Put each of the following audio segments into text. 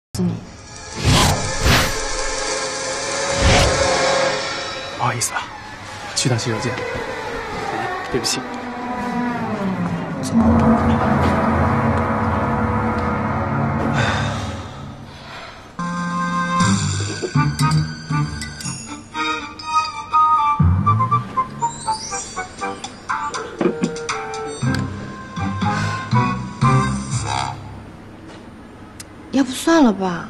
诉你。 不好意思啊，去趟洗手间。对不起。 要不算了吧。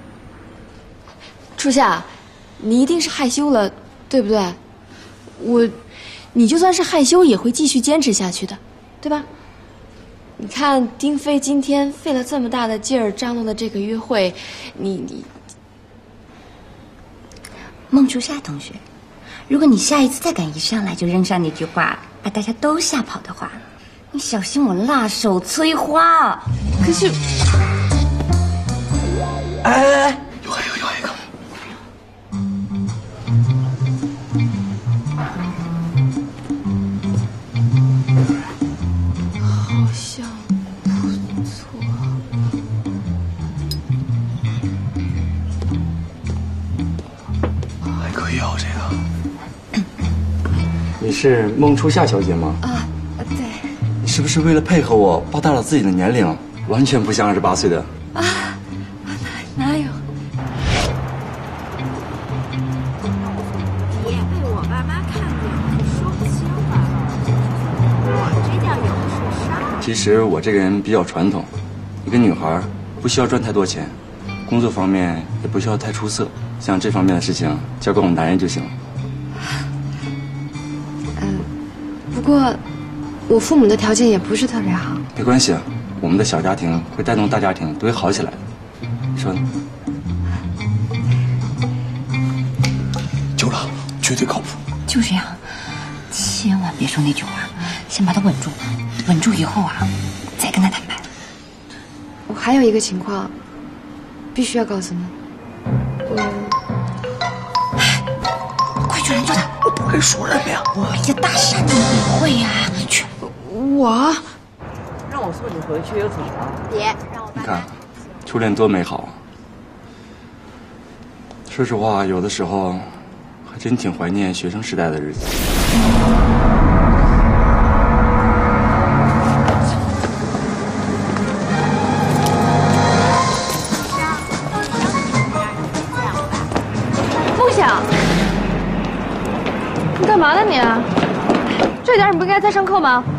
初夏，你一定是害羞了，对不对？你就算是害羞，也会继续坚持下去的，对吧？你看丁飞今天费了这么大的劲儿张罗的这个约会，你孟初夏同学，如果你下一次再敢一上来就扔上那句话，把大家都吓跑的话，你小心我辣手摧花。 可是， 哎，有一个。 好像不错。 还可以啊，这个。 你是孟初夏小姐吗？ 啊，对。 你是不是为了配合我报大了自己的年龄？完全不像28岁的。 啊，哪有？ 别被我爸妈看见，说不清了。我这点油水少。 其实我这个人比较传统，一个女孩不需要赚太多钱，工作方面也不需要太出色，像这方面的事情交给我们男人就行了。 不过我父母的条件也不是特别好。 没关系啊，我们的小家庭会带动大家庭，都会好起来的。你说呢？ 久了，绝对靠谱。 就这样，千万别说那句话，先把他稳住，稳住以后啊，再跟他谈判。 我还有一个情况，必须要告诉你。 快去拦住他！ 我不会熟人呀。 哎呀，大傻你不会呀？去， 我让我送你回去又怎么了？ 别让我爸你看，初恋多美好啊！说实话，有的时候还真挺怀念学生时代的日子。 梦想，你干嘛呢你？这点你不应该在上课吗？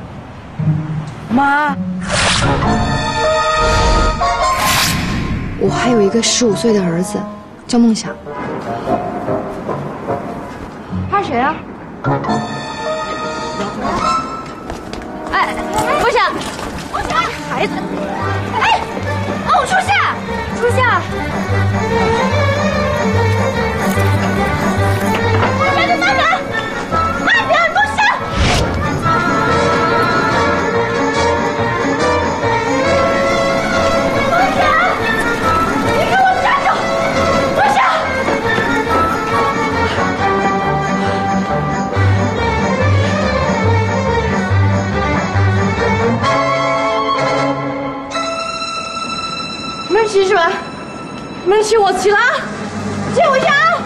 妈， 我还有一个15岁的儿子，叫梦想。他是谁啊？哎，梦想，梦想，孩子，哎，哦，初夏，初夏，慢点，慢点，慢点，梦想。没骑是吧？没骑，我骑了啊！借我一下啊！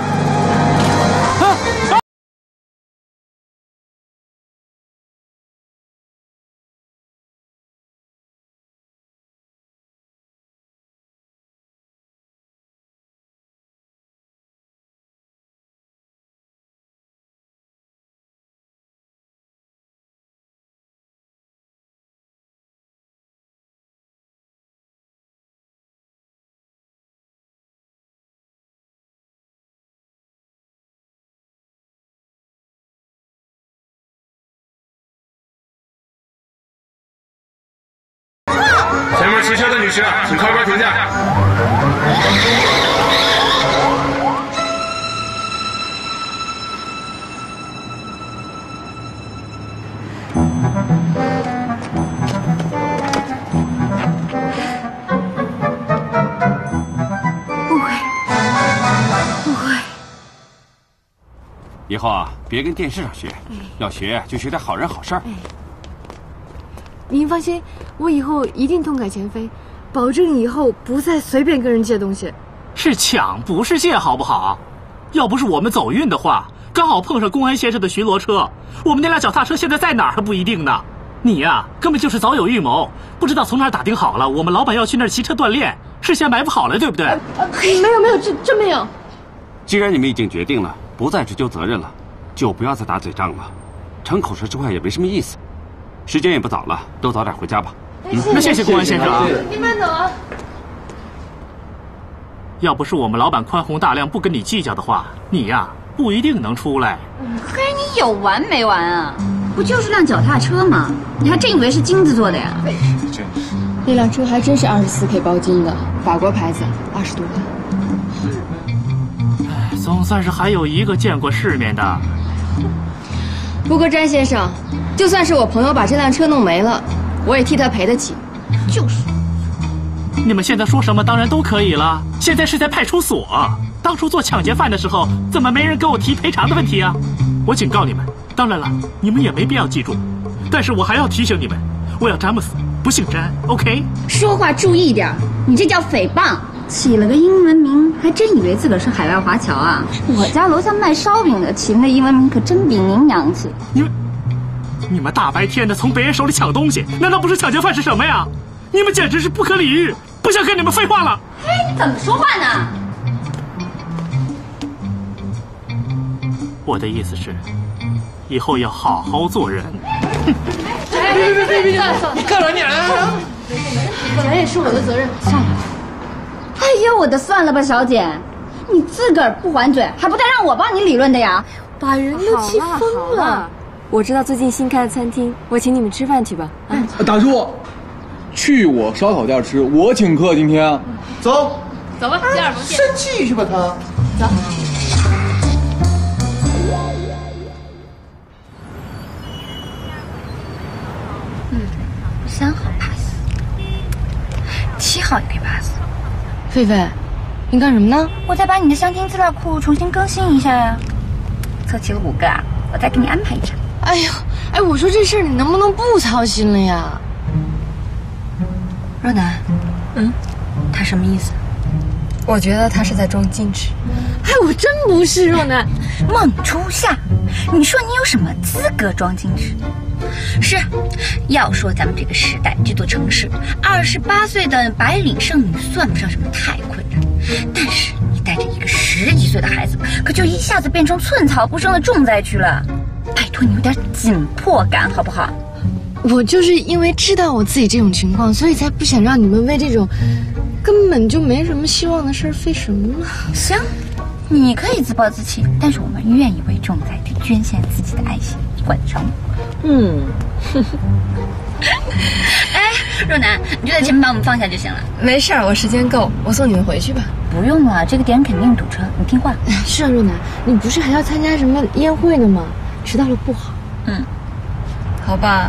前面骑车的女士，请靠边停下。 不会，不会。 以后啊，别跟电视上学，要学就学点好人好事儿。 您放心，我以后一定痛改前非， 保证以后不再随便跟人借东西。 是抢，不是借，好不好？要不是我们走运的话，刚好碰上公安先生的巡逻车，我们那辆脚踏车现在在哪儿还不一定呢。你呀，根本就是早有预谋，不知道从哪儿打听好了，我们老板要去那儿骑车锻炼，事先埋伏好了，对不对？ 没有，真没有。 既然你们已经决定了，不再追究责任了，就不要再打嘴仗了，逞口舌之快也没什么意思。时间也不早了，都早点回家吧。 那谢谢公安先生啊。 你慢走啊。 要不是我们老板宽宏大量，不跟你计较的话，你呀不一定能出来。 嘿，你有完没完啊？不就是辆脚踏车吗？你还真以为是金子做的呀？ 那辆车还真是24K 包金的，法国牌子，20多万。 哎，总算是还有一个见过世面的。 不过詹先生，就算是我朋友把这辆车弄没了，我也替他赔得起。 就是。 你们现在说什么当然都可以了，现在是在派出所。当初做抢劫犯的时候，怎么没人跟我提赔偿的问题啊？我警告你们，当然了，你们也没必要记住，但是我还要提醒你们，我要詹姆斯，不姓詹 ，OK？ 说话注意点，你这叫诽谤。起了个英文名，还真以为自个儿是海外华侨啊？我家楼下卖烧饼的起那英文名可真比您洋气。 你们大白天的从别人手里抢东西，难道不是抢劫犯是什么呀？你们简直是不可理喻！不想跟你们废话了。 嘿，你怎么说话呢？ 我的意思是，以后要好好做人。 别， 你干啥你啊？ 本来也是我的责任，算了。 哎呀，我的算了吧，小姐，你自个儿不还嘴，还不带让我帮你理论的呀？ 把人都气疯了。 我知道最近新开的餐厅，我请你们吃饭去吧。 打住！去我烧烤店吃，我请客。今天，走吧，第二房间。 生气是吧？他走。 3号 pass， 7号也可以 pass。 狒狒，你干什么呢？ 我在把你的相亲资料库重新更新一下呀，凑齐了5个啊，我再给你安排一场。 哎呦，我说这事儿你能不能不操心了呀？ 若楠，他什么意思？ 我觉得他是在装矜持。 我真不是若楠。 孟初夏，你说你有什么资格装矜持？是，要说咱们这个时代，这座城市，28岁的白领剩女算不上什么太困难，但是你带着一个10几岁的孩子，可就一下子变成寸草不生的重灾区了。拜托你有点紧迫感好不好？ 我就是因为知道我自己这种情况，所以才不想让你们为这种根本就没什么希望的事儿费什么嘛。 行，你可以自暴自弃，但是我们愿意为重灾区捐献自己的爱心，管得着吗？若楠，你就在前面把我们放下就行了。 没事儿，我时间够，我送你们回去吧。 不用了，这个点肯定堵车，你听话。 是啊，若楠，你不是还要参加什么宴会呢吗？迟到了不好。好吧。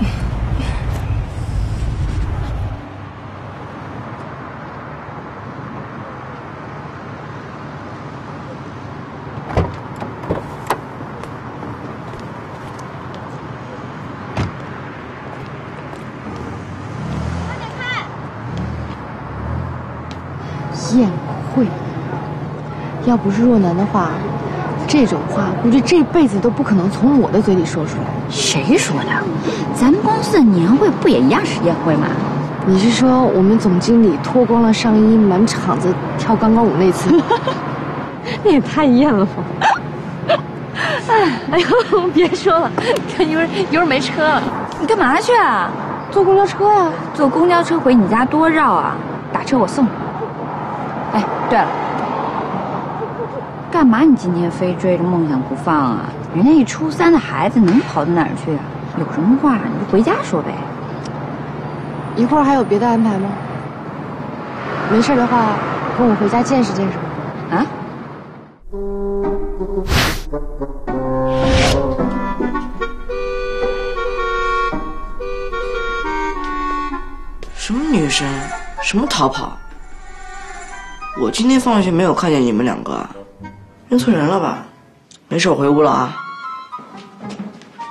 宴会，要不是若楠的话，这种话估计这辈子都不可能从我的嘴里说出来。 谁说的？咱们公司的年会不也一样是宴会吗？ 你是说我们总经理脱光了上衣，满场子跳钢管舞那次？那也太艳了吧！哎呦，别说了，看一会儿没车了。 你干嘛去啊？ 坐公交车呀。 坐公交车回你家多绕啊！打车我送你。哎，对了，干嘛你今天非追着梦想不放啊？人家一初3的孩子能跑到哪儿去啊？有什么话你就回家说呗。 一会儿还有别的安排吗？没事的话，跟我回家见识见识吧。 啊？ 什么女生？什么逃跑？我今天放学没有看见你们2个，认错人了吧？没事，我回屋了啊。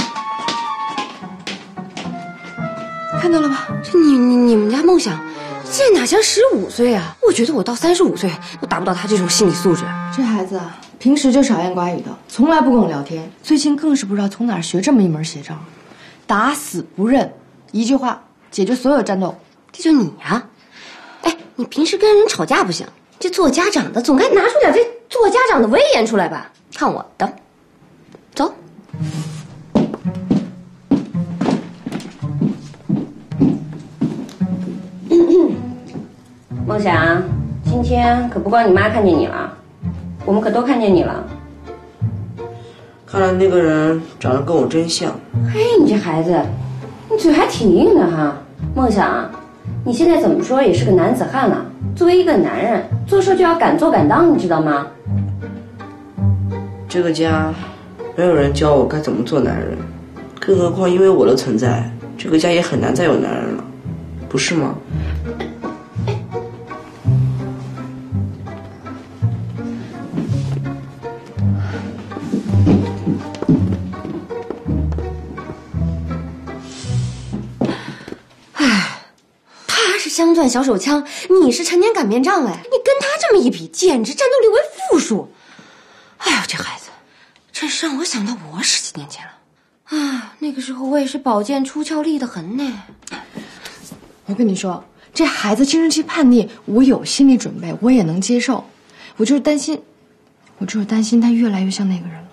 看到了吧？这你们家梦想这哪像15岁啊？我觉得我到35岁都达不到他这种心理素质。 这孩子啊，平时就少言寡语的，从来不跟我聊天，最近更是不知道从哪儿学这么一门邪招，打死不认，一句话解决所有战斗。 这就你呀、哎，你平时跟人吵架不行，这做家长的总该拿出点这做家长的威严出来吧？看我的，走。 梦想，今天可不光你妈看见你了，我们可都看见你了。 看来那个人长得跟我真像。 嘿，你这孩子，你嘴还挺硬的哈。梦想，你现在怎么说也是个男子汉了。作为一个男人，做事就要敢做敢当，你知道吗？ 这个家没有人教我该怎么做男人，更何况因为我的存在，这个家也很难再有男人了，不是吗？ 镶钻小手枪，你是陈年擀面杖哎！你跟他这么一比，简直战斗力为负数。哎呦，这孩子，真是让我想到我10几年前了啊！那个时候我也是宝剑出鞘利得很呢。 我跟你说，这孩子青春期叛逆，我有心理准备，我也能接受。我就是担心他越来越像那个人了。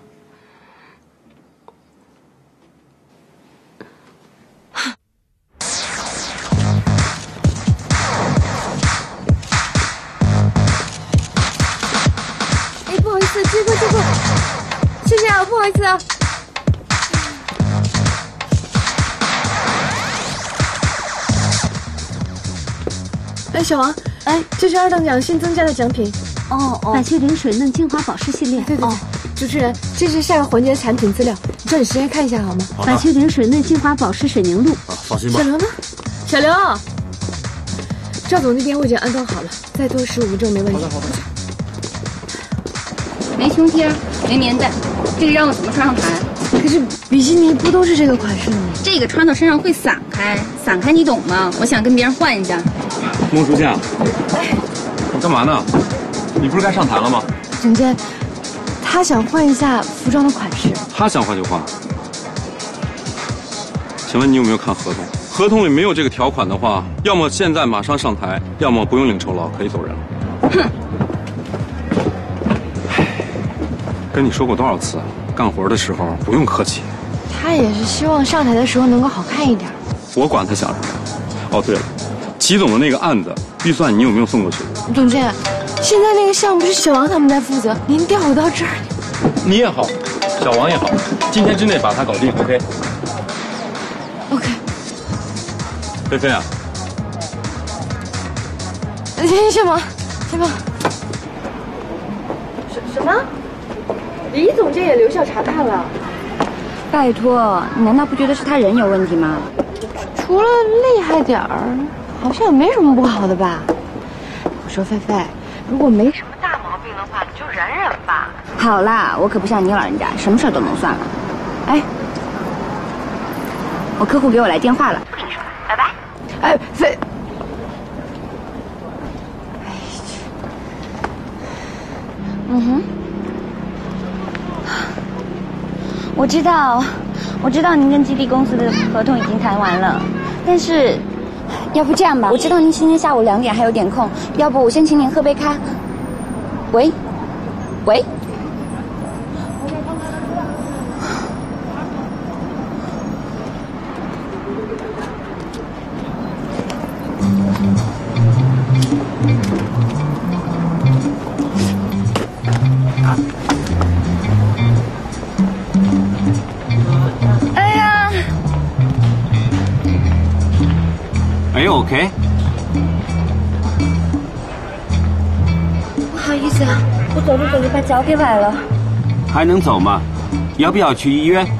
接过，谢谢啊，不好意思啊。哎，小王，哎，这是2等奖新增加的奖品。 百雀羚水嫩精华保湿系列。 对。主持人，这是下个环节的产品资料，你抓紧时间看一下好吗？ 百雀羚水嫩精华保湿水凝露。 放心吧。 小刘呢？小刘，赵总那边我已经安装好了，再多15分钟没问题。好的。 没胸贴，没棉带，这个让我怎么穿上台？ 可是比基尼不都是这个款式的吗？ 这个穿到身上会散开你懂吗？我想跟别人换一下。 孟书记，你干嘛呢？你不是该上台了吗？ 总监，他想换一下服装的款式。 他想换就换。请问你有没有看合同？合同里没有这个条款的话，要么现在马上上台，要么不用领酬劳，可以走人了。 哼。 跟你说过多少次，干活的时候不用客气。 他也是希望上台的时候能够好看一点。 我管他想什么。哦，对了，齐总的那个案子预算你有没有送过去？ 总监，现在那个项目是小王他们在负责，您调我到这儿。 你也好，小王也好，今天之内把它搞定 ，OK？OK。菲菲啊， 先忙。 什么？李总监也留校查看了？ 拜托，你难道不觉得是他人有问题吗？ 除了厉害点儿，好像也没什么不好的吧。我说菲菲，如果没什么大毛病的话，你就忍忍吧。 好啦，我可不像你老人家，什么事都能算了。哎，我客户给我来电话了，不跟你说了，拜拜。 哎，菲。 我知道您跟基地公司的合同已经谈完了，但是，要不这样吧，我知道您今天下午2点还有点空，要不我先请您喝杯咖。喂。 OK。 不好意思啊，我走着走着把脚给崴了。 还能走吗？要不要去医院？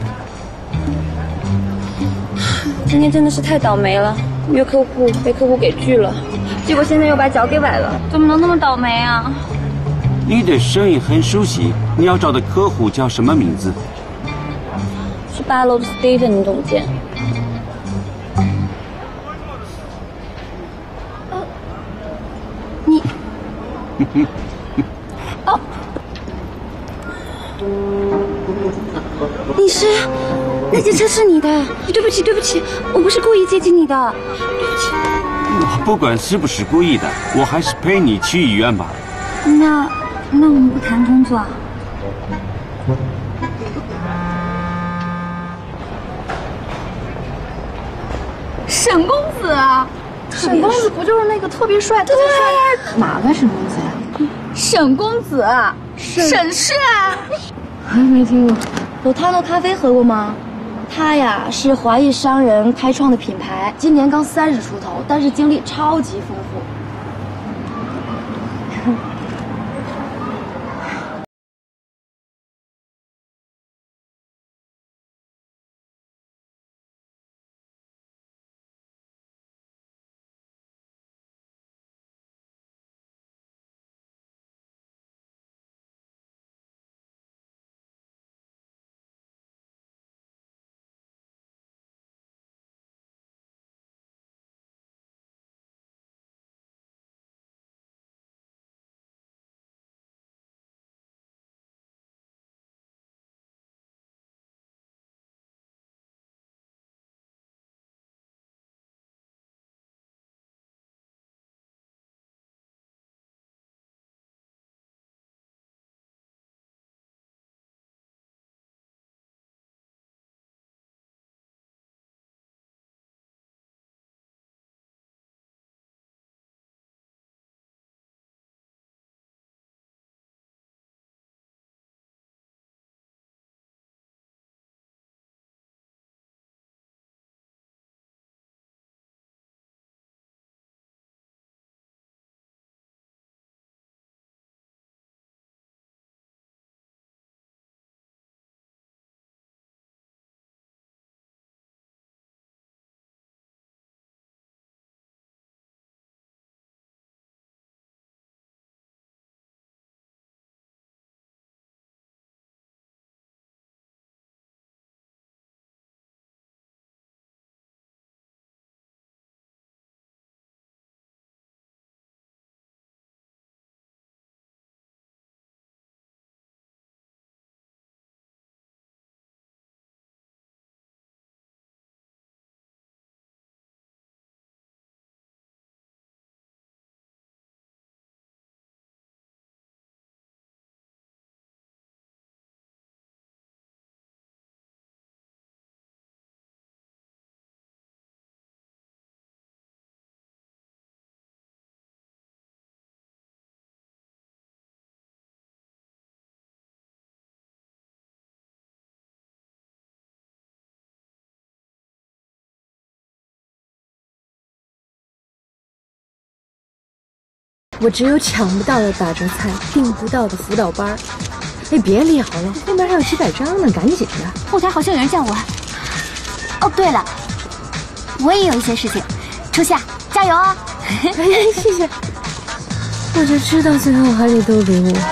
今天真的是太倒霉了，约客户被客户给拒了，结果现在又把脚给崴了，怎么能那么倒霉啊？ 你的声音很熟悉，你要找的客户叫什么名字？ 是8楼的 Steven 总监。 哦，你是？那件车是你的？对不起，对不起，我不是故意接近你的，对不起。 不管是不是故意的，我还是陪你去医院吧。 那我们不谈工作。沈公子啊！ 沈公子不就是那个特别帅、特别帅？哪个沈公子呀？ 沈公子，沈氏啊！ 没听过。 有他的咖啡喝过吗？他呀是华裔商人开创的品牌，今年刚30出头，但是经历超级丰富。 我只有抢不到的打折菜，订不到的辅导班。哎，别聊了，后面还有几百张呢，赶紧的。 后台好像有人叫我。哦，对了，我也有一些事情。初夏，加油哦！ 哎，谢谢。我就知道最后还得都给我。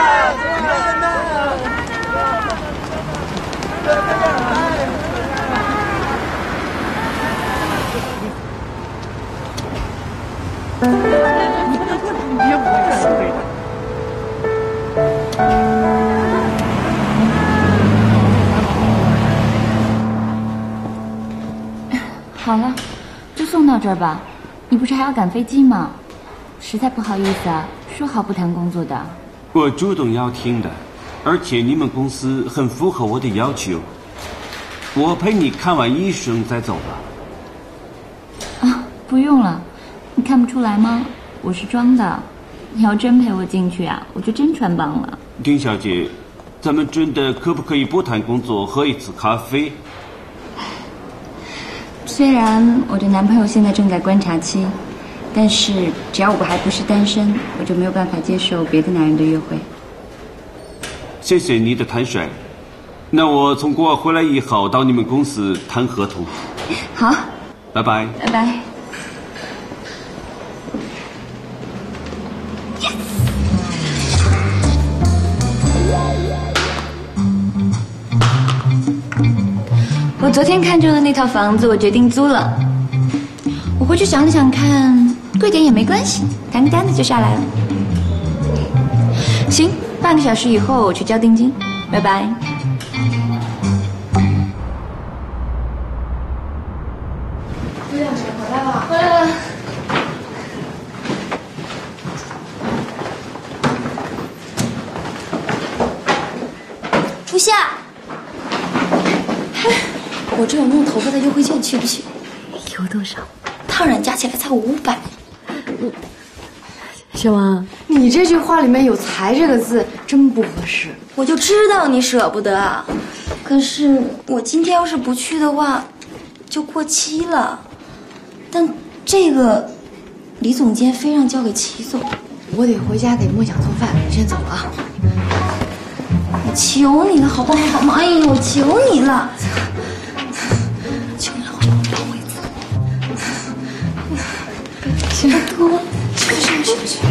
好了，就送到这儿吧。你不是还要赶飞机吗？实在不好意思啊，说好不谈工作的。 我主动要听的，而且你们公司很符合我的要求。我陪你看完医生再走吧。 啊，不用了，你看不出来吗？我是装的。你要真陪我进去啊，我就真穿帮了。 丁小姐，咱们真的可不可以不谈工作，喝一次咖啡？ 虽然我的男朋友现在正在观察期，但是只要我还不是单身，我就没有办法接受别的男人的约会。 谢谢你的坦率。那我从国外回来以后到你们公司谈合同。 好， 拜拜。 拜拜。我昨天看中的那套房子，我决定租了。我回去想了想看，贵点也没关系，单单的就下来了。 半个小时以后去交定金，拜拜。 刘小姐回来了， 回来了。 初夏，我这有弄头发的优惠券，去不去？ 有多少？ 烫染加起来才500。 小王， 你这句话里面有"才"这个字，真不合适。 我就知道你舍不得，可是我今天要是不去的话，就过期了。但这个李总监非让交给齐总， 我得回家给梦想做饭，我先走了啊。 我求你了，好不好？好吗？哎呀，我求你了，求你了，好不好？帮我一次。行，哥，是。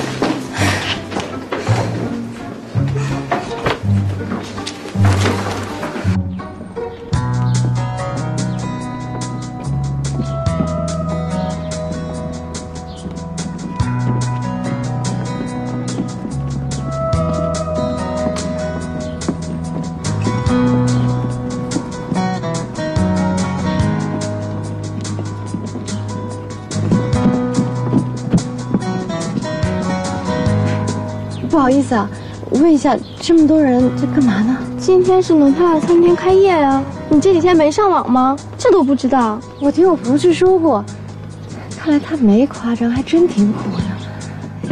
不好意思啊，问一下，这么多人在干嘛呢？ 今天是轮他的餐厅开业呀。你这几天没上网吗？这都不知道？ 我听我同事说过，看来他没夸张，还真挺苦的。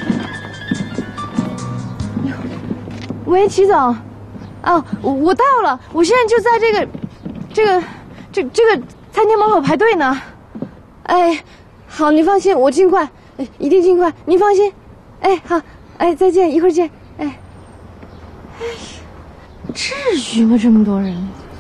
喂，齐总，哦，我到了，我现在就在这个餐厅门口排队呢。哎，好，你放心，我尽快，一定尽快，您放心。哎，好。哎，再见，一会儿见。哎，至于吗？这么多人。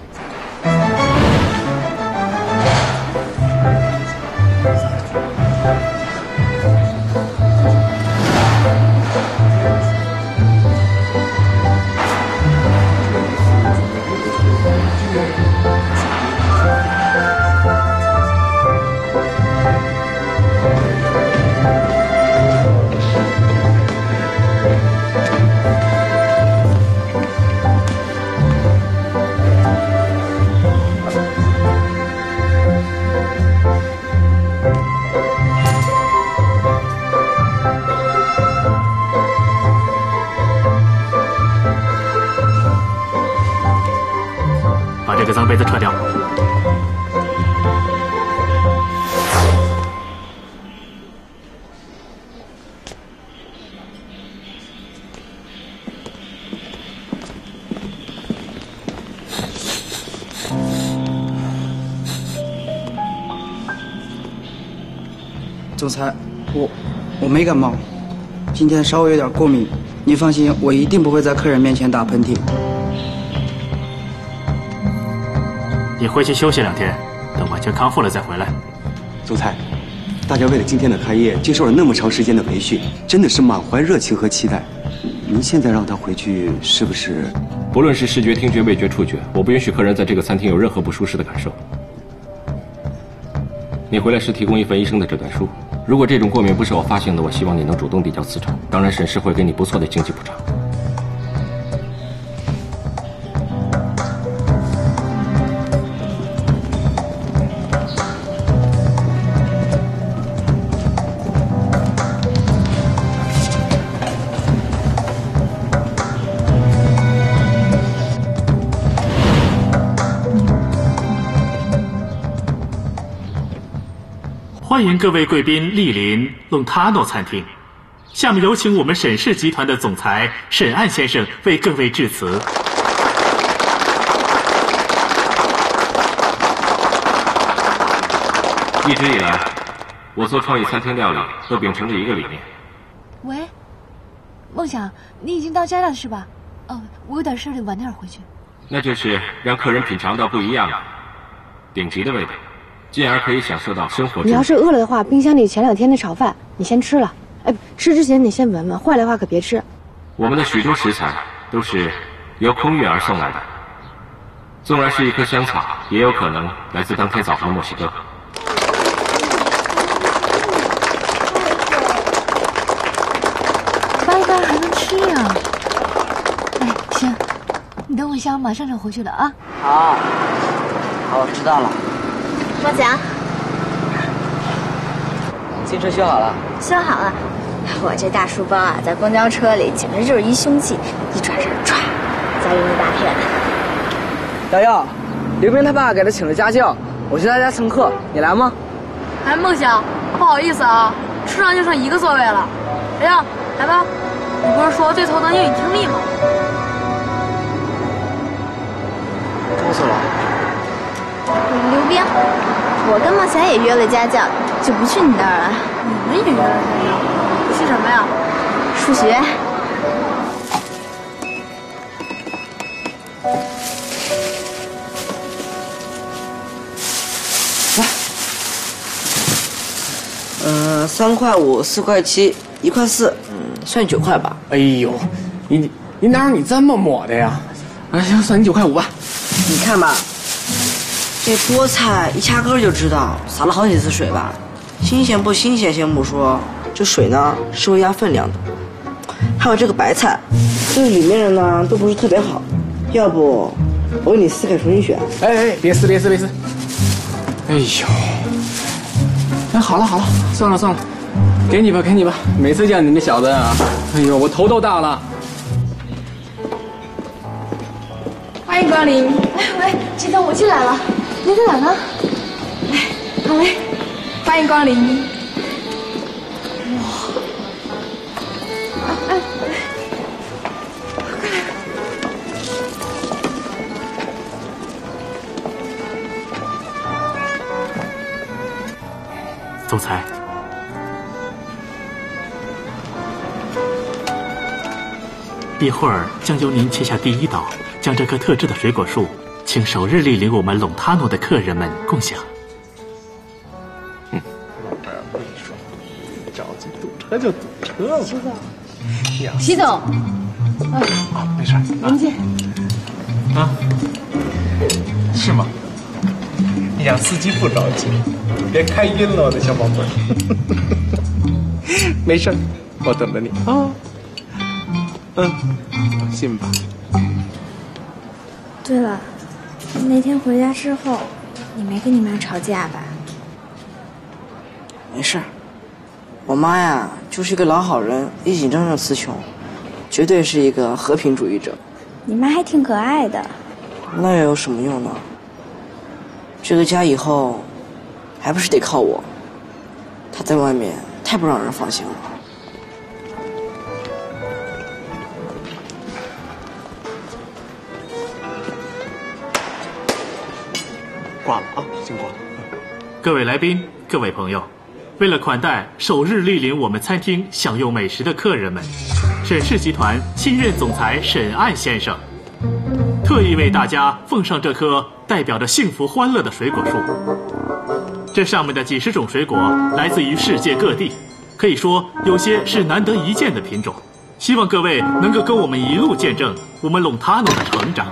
把这个脏杯子撤掉。 总裁，我没感冒，今天稍微有点过敏，您放心，我一定不会在客人面前打喷嚏。 你回去休息2天，等完全康复了再回来。 总裁，大家为了今天的开业，接受了那么长时间的培训，真的是满怀热情和期待。您现在让他回去，是不是？ 不论是视觉、听觉、味觉、触觉，我不允许客人在这个餐厅有任何不舒适的感受。你回来时提供一份医生的诊断书，如果这种过敏不是我发现的，我希望你能主动递交辞呈。当然，沈氏会给你不错的经济补偿。 欢迎各位贵宾莅临隆塔诺餐厅。下面有请我们沈氏集团的总裁沈安先生为各位致辞。 一直以来，我做创意餐厅料理都秉承着一个理念。 喂，梦想，你已经到家了是吧？哦，我有点事儿，得晚点回去。 那就是让客人品尝到不一样的、顶级的味道，进而可以享受到生活。 你要是饿了的话，冰箱里前2天的炒饭你先吃了。哎，吃之前你先闻闻，坏了的话可别吃。 我们的许多食材都是由空运而送来的，纵然是一棵香草，也有可能来自当天早上的墨西哥。 掰开还能吃呀？ 你等我一下，马上就回去了啊。 好，我知道了。 孟祥， 新车修好了？ 修好了。我这大书包啊，在公交车里简直就是一凶器，一转身唰，栽晕一大片。 瑶瑶，刘斌他爸给他请了家教，我去他家蹭课，你来吗？ 哎，梦想，不好意思啊，车上就剩1个座位了。瑶瑶，来吧。你不是说最头疼英语听力吗？ 告诉了。 刘斌，我跟孟祥也约了家教，就不去你那儿了。 你们也约了家教？去什么呀？ 数学。 3块5，4块7，1块4，算9块吧。 哎呦，你哪有你这么抹的呀？哎，行，算你9块5吧。 你看吧，这菠菜一掐根就知道撒了好几次水吧。新鲜不新鲜先不说，这水呢是会压分量的。还有这个白菜，这个里面的呢都不是特别好，要不我给你撕开重新选。 哎，别撕。哎呦，哎，好了，算了，给你吧。每次见你这小子啊，哎呦，我头都大了。 欢迎光临。哎喂，知道我进来了，你在哪呢？来，好嘞，欢迎光临。哇，哎，快来。 总裁，一会儿将由您切下第1刀，将这棵特制的水果树，请首日莅临我们龙塔诺的客人们共享。 我跟你说，着急堵车就堵车嘛。 习总， 没事。 您进。 啊？是吗？你让司机不着急，别开晕了我的小宝贝儿。没事，我等着你啊。放心吧。 对了，那天回家之后，你没跟你妈吵架吧？ 没事，我妈呀就是一个老好人，一紧张就词穷，绝对是一个和平主义者。 你妈还挺可爱的。 那又有什么用呢？这个家以后还不是得靠我。她在外面太不让人放心了。 挂了啊，先挂了。 各位来宾，各位朋友，为了款待首日莅临我们餐厅享用美食的客人们，沈氏集团新任总裁沈安先生特意为大家奉上这棵代表着幸福欢乐的水果树。这上面的几十种水果来自于世界各地，可以说有些是难得一见的品种。希望各位能够跟我们一路见证我们龙塔诺的成长。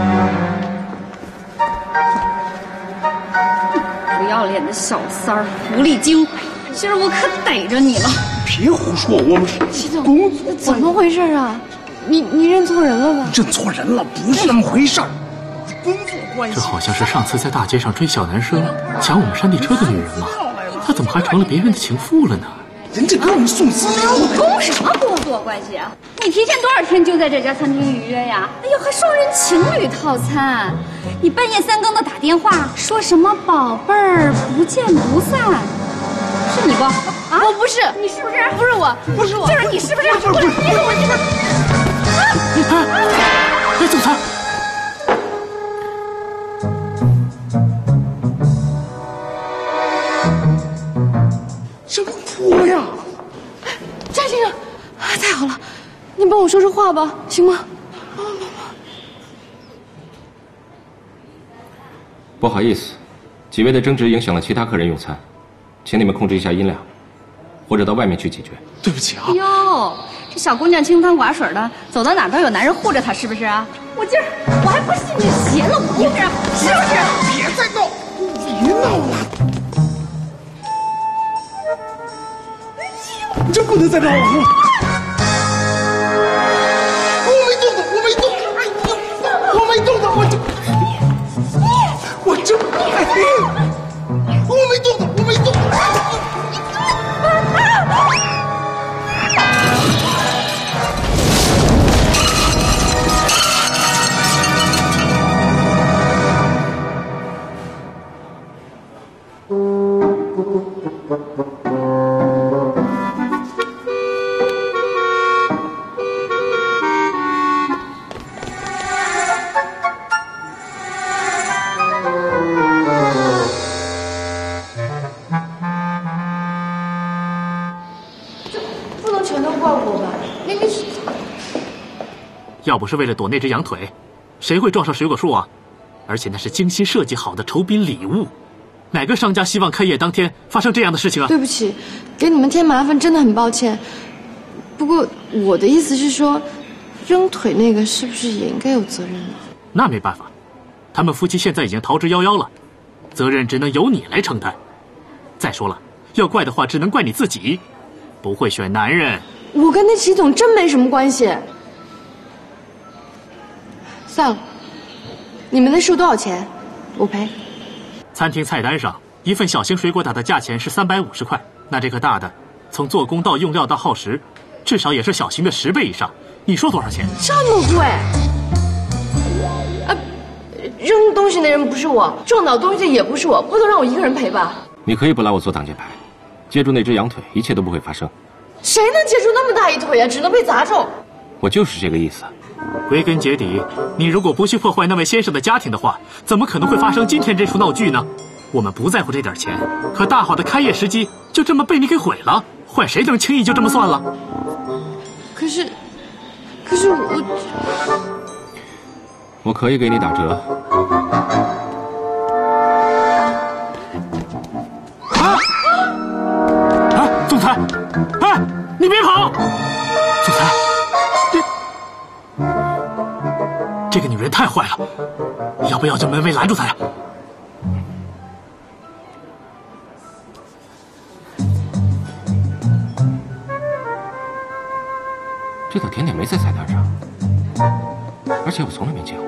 不要脸的小三儿，狐狸精！今儿我可逮着你了！ 别胡说，我们是习总，怎么回事啊？你认错人了吧？ 认错人了，不是那么回事儿。工作关系。 这好像是上次在大街上追小男生、抢我们山地车的女人嘛？她怎么还成了别人的情妇了呢？ 人家给我们送司机。 公什么工作关系啊？你提前多少天就在这家餐厅预约呀？哎呦，还双人情侣套餐！你半夜3更的打电话，说什么宝贝儿不见不散，是你不？啊， 我不是， 你是不是？ 不是我，不是我， 就是你，是不是？不是你。 哎，总裁。 什么锅呀？ 张先生，太好了，你帮我说说话吧，行吗？ 不好意思，几位的争执影响了其他客人用餐，请你们控制一下音量，或者到外面去解决。 对不起啊。 哟，这小姑娘清汤寡水的，走到哪都有男人护着她，是不是啊？我今儿我还不信你邪了我一人，是不是？ 别再闹，别闹了。你真不能再闹了！我没动，哎呦，我要不是为了躲那只羊腿，谁会撞上水果树啊？而且那是精心设计好的酬宾礼物，哪个商家希望开业当天发生这样的事情啊？ 对不起，给你们添麻烦，真的很抱歉。不过我的意思是说，扔腿那个是不是也应该有责任呢？ 那没办法，他们夫妻现在已经逃之夭夭了，责任只能由你来承担。再说了，要怪的话只能怪你自己，不会选男人。 我跟那齐总真没什么关系。算了，你们那数多少钱？我赔。 餐厅菜单上一份小型水果塔的价钱是350块，那这个大的，从做工到用料到耗时，至少也是小型的10倍以上。你说多少钱？ 这么贵？扔东西那人不是我，撞倒东西也不是我，不能让我一个人赔吧？ 你可以不来我做挡箭牌，接住那只羊腿，一切都不会发生。 谁能接住那么大一腿啊？只能被砸中。 我就是这个意思。 归根结底，你如果不去破坏那位先生的家庭的话，怎么可能会发生今天这出闹剧呢？我们不在乎这点钱，可大好的开业时机就这么被你给毁了，换谁能轻易就这么算了？ 可是我可以给你打折。 总裁，你别跑！总裁，这个女人太坏了，要不要叫门卫拦住她呀？ 这道甜点没在菜单上，而且我从来没见过。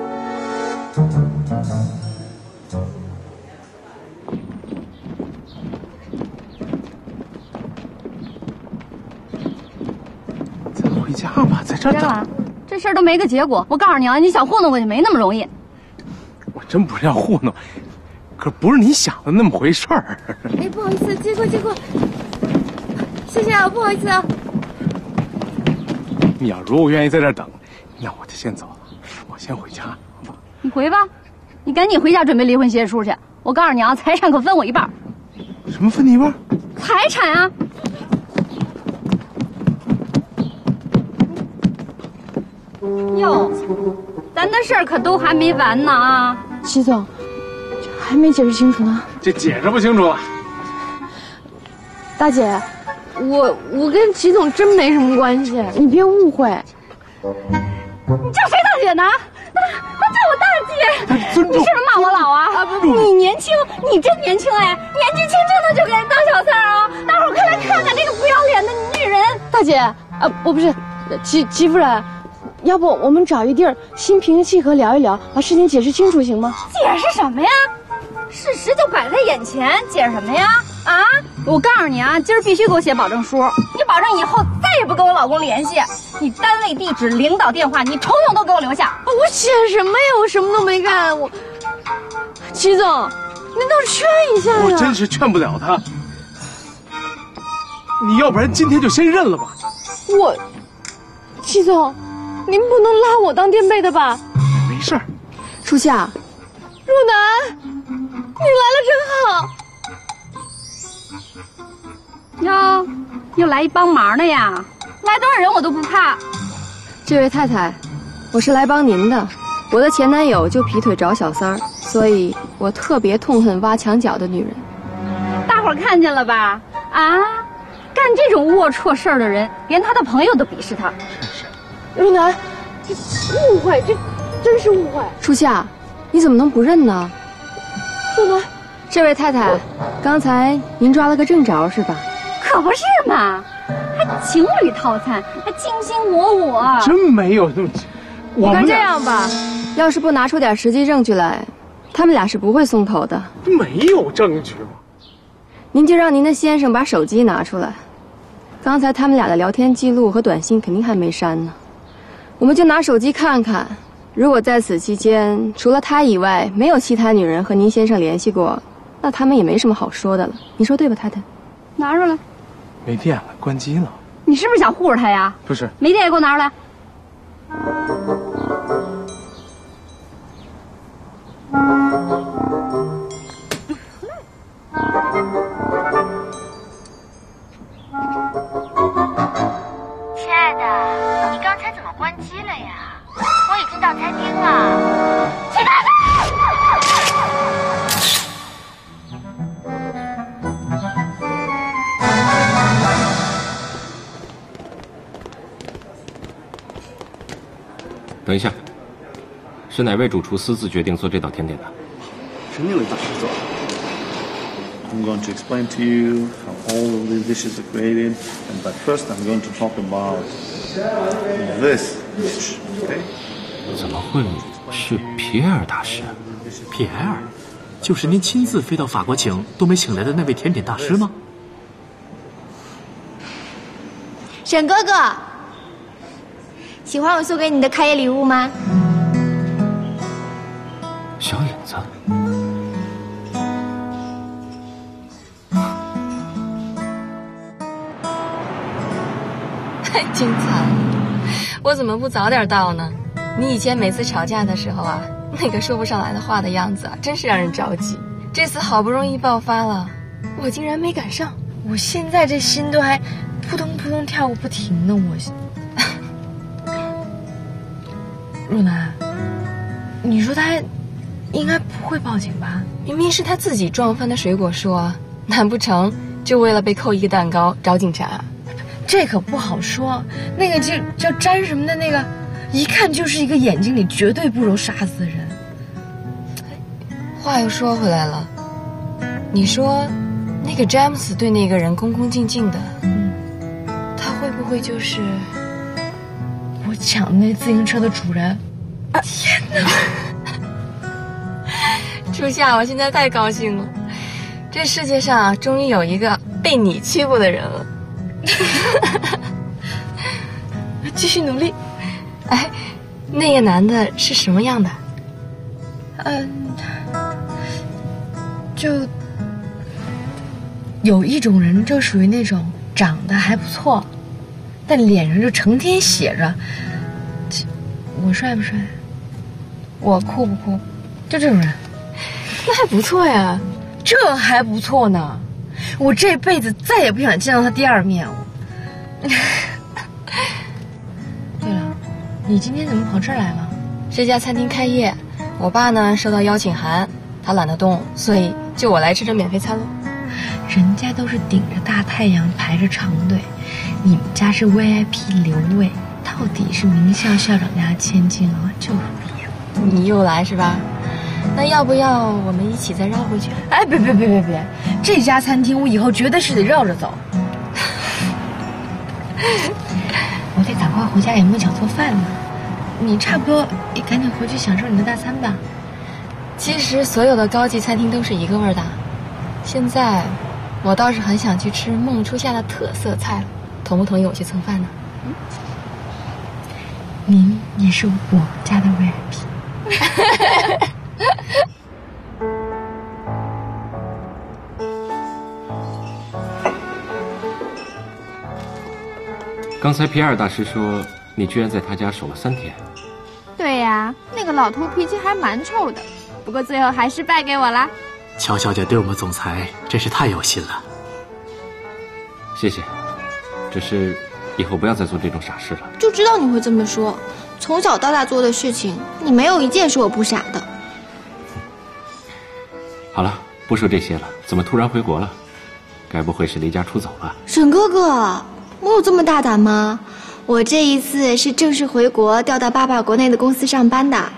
咱回家吧，在这儿等。 这事儿都没个结果。我告诉你啊，你想糊弄过去没那么容易。 我真不是要糊弄，可不是你想的那么回事儿。 哎，不好意思，接过。谢谢啊，不好意思啊。 你要如果愿意在这儿等，那我就先走了，我先回家，好吧？ 你回吧，你赶紧回家准备离婚协议书去。我告诉你啊，财产可分我一半。 什么分你一半？ 财产啊！哟，咱的事儿可都还没完呢啊！ 齐总，这还没解释清楚呢。 这解释不清楚了。 大姐，我跟齐总真没什么关系，你别误会。 你叫谁大姐呢？他叫我大姐。 尊重。 你是不是骂我老啊？不，你年轻，你真年轻哎，年纪轻轻的就给人当小三啊！大伙儿快来看看这个不要脸的女人！ 大姐，我不是，齐夫人，要不我们找一地儿心平气和聊一聊，把事情解释清楚行吗？ 解释什么呀？事实就摆在眼前，解释什么呀？啊！我告诉你啊，今儿必须给我写保证书，你保证以后再也不跟我老公联系，你单位地址、领导电话，你统统都给我留下。 我写什么呀？我什么都没干。齐总，您倒劝一下呀！ 我真是劝不了他。你要不然今天就先认了吧。 齐总，您不能拉我当垫背的吧？ 没事儿。 初夏， 若楠，你来了真好。 哟，又来一帮忙的呀！来多少人我都不怕。 这位太太，我是来帮您的。我的前男友就劈腿找小三儿，所以我特别痛恨挖墙脚的女人。 大伙儿看见了吧？啊，干这种龌龊事儿的人，连他的朋友都鄙视他。 若楠，这误会，这真是误会。 初夏，你怎么能不认呢？ 若楠， 这位太太，刚才您抓了个正着是吧？ 可不是嘛，还情侣套餐，还卿卿我。 真没有那么。 我看这样吧，要是不拿出点实际证据来，他们俩是不会松口的。 没有证据吗？ 您就让您的先生把手机拿出来，刚才他们俩的聊天记录和短信肯定还没删呢。我们就拿手机看看，如果在此期间除了他以外没有其他女人和您先生联系过，那他们也没什么好说的了。你说对吧，太太？ 拿出来。 没电了，关机了。 你是不是想护着他呀？ 不是。 没电也给我拿出来。 亲爱的，你刚才怎么关机了呀？ 新到餐厅了，起来吧！ 等一下，是哪位主厨私自决定做这道甜点的？ 是那位大师做的。 I'm going to explain to you how all of these dishes are created, but first I'm going to talk about this dish. Okay? 怎么会是皮埃尔大师？ 皮埃尔，就是您亲自飞到法国请都没请来的那位甜点大师吗？ 沈哥哥，喜欢我送给你的开业礼物吗？ 小影子。 太精彩了！我怎么不早点到呢？你以前每次吵架的时候啊，那个说不上来的话的样子啊，真是让人着急。这次好不容易爆发了，我竟然没赶上。 我现在这心都还扑通扑通跳个不停呢。若楠，你说他应该不会报警吧？ 明明是他自己撞翻的水果树啊，难不成就为了被扣一个蛋糕找警察？ 这可不好说。那个叫詹什么的那个，一看就是一个眼睛里绝对不揉沙子的人。 话又说回来了，你说那个詹姆斯对那个人恭恭敬敬的，他会不会就是我抢的那自行车的主人？天哪！ 初夏，我现在太高兴了，这世界上啊，终于有一个被你欺负的人了。 继续努力。 哎，那个男的是什么样的？ 就有一种人就属于那种长得还不错，但脸上就成天写着我帅不帅，我酷不酷，就这种人。 那还不错呀。 这还不错呢，我这辈子再也不想见到他第二面。对了，你今天怎么跑这儿来了？ 这家餐厅开业，我爸呢收到邀请函，他懒得动，所以就我来吃这免费餐喽。 人家都是顶着大太阳排着长队，你们家是 VIP 留位，到底是名校校长家的千金啊，就是不一样。 你又来是吧？那要不要我们一起再绕回去？ 哎，别，这家餐厅我以后绝对是得绕着走。我得赶快回家给梦想做饭呢。你差不多也赶紧回去享受你的大餐吧。 其实所有的高级餐厅都是一个味儿的。现在我倒是很想去吃孟初夏的特色菜了，同不同意我去蹭饭呢？ 您也是我家的 VIP。 刚才皮埃尔大师说你居然在他家守了3天。 对呀，那个老头脾气还蛮臭的，不过最后还是败给我啦。 乔小姐对我们总裁真是太有心了。 谢谢，只是以后不要再做这种傻事了。 就知道你会这么说，从小到大做的事情，你没有一件是我不傻的。 好了，不说这些了。怎么突然回国了？该不会是离家出走了？ 沈哥哥，我有这么大胆吗？我这一次是正式回国，调到爸爸国内的公司上班的。